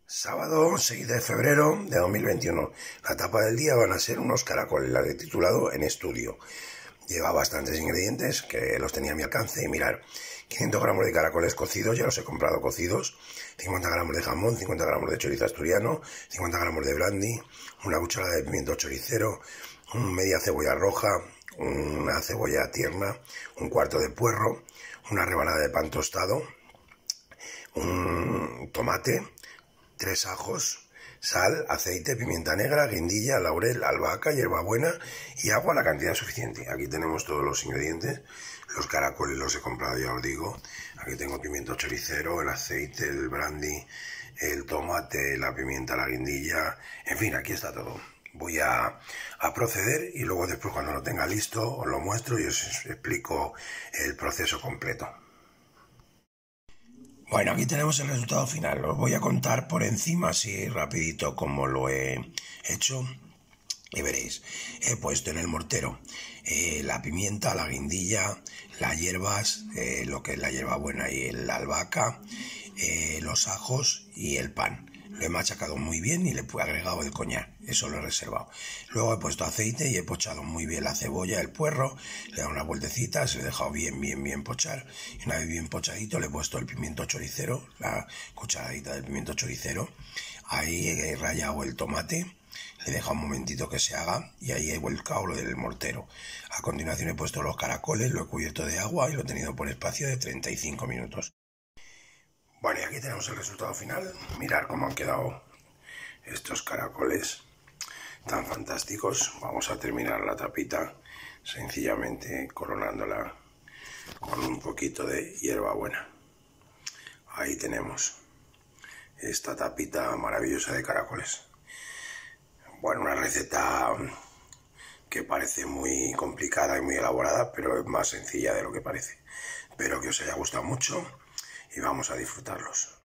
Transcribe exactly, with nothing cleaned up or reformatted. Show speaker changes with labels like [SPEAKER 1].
[SPEAKER 1] Sábado seis de febrero de dos mil veintiuno. La tapa del día van a ser unos caracoles, la he titulado En Estudio. Lleva bastantes ingredientes que los tenía a mi alcance y mirar, quinientos gramos de caracoles cocidos, ya los he comprado cocidos, cincuenta gramos de jamón, cincuenta gramos de chorizo asturiano, cincuenta gramos de brandy, una cucharada de pimiento choricero, media cebolla roja, una cebolla tierna, un cuarto de puerro, una rebanada de pan tostado, un tomate, tres ajos, sal, aceite, pimienta negra, guindilla, laurel, albahaca, hierbabuena y agua a la cantidad suficiente. Aquí tenemos todos los ingredientes. Los caracoles los he comprado, ya os digo. Aquí tengo pimiento choricero, el aceite, el brandy, el tomate, la pimienta, la guindilla. En fin, aquí está todo. Voy a, a proceder y luego después, cuando lo tenga listo, os lo muestro y os explico el proceso completo. Bueno, aquí tenemos el resultado final. Os voy a contar por encima, así rapidito, como lo he hecho. Y veréis, he puesto en el mortero eh, la pimienta, la guindilla, las hierbas, eh, lo que es la hierbabuena y la albahaca, eh, los ajos y el pan. Lo he machacado muy bien y le he agregado el coñac, eso lo he reservado. Luego he puesto aceite y he pochado muy bien la cebolla, el puerro, le he dado unas vueltecitas, se lo he dejado bien, bien, bien pochar. Y una vez bien pochadito le he puesto el pimiento choricero, la cucharadita del pimiento choricero. Ahí he rallado el tomate, le he dejado un momentito que se haga y ahí he volcado lo del mortero. A continuación he puesto los caracoles, lo he cubierto de agua y lo he tenido por espacio de treinta y cinco minutos. Bueno, y aquí tenemos el resultado final. Mirad cómo han quedado estos caracoles tan fantásticos. Vamos a terminar la tapita sencillamente coronándola con un poquito de hierbabuena. Ahí tenemos esta tapita maravillosa de caracoles. Bueno, una receta que parece muy complicada y muy elaborada, pero es más sencilla de lo que parece. Espero que os haya gustado mucho y vamos a disfrutarlos.